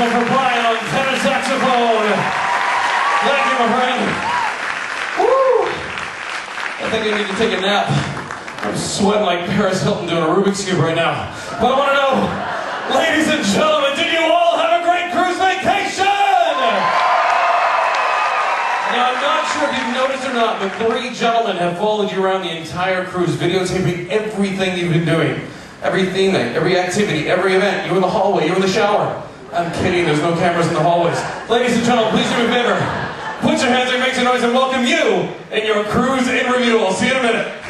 Devine for Brian on tenor saxophone. Thank you, my friend. Woo! I think I need to take a nap. I'm sweating like Paris Hilton doing a Rubik's Cube right now. But I want to know, ladies and gentlemen, did you all have a great cruise vacation? Now, I'm not sure if you've noticed or not, but 3 gentlemen have followed you around the entire cruise, videotaping everything you've been doing. Every theme night, every activity, every event. You in the hallway, you in the shower. I'm kidding, there's no cameras in the hallways. Ladies and gentlemen, please do me a favor. Put your hands up, make some noise, and welcome you in your cruise in review. I'll see you in a minute.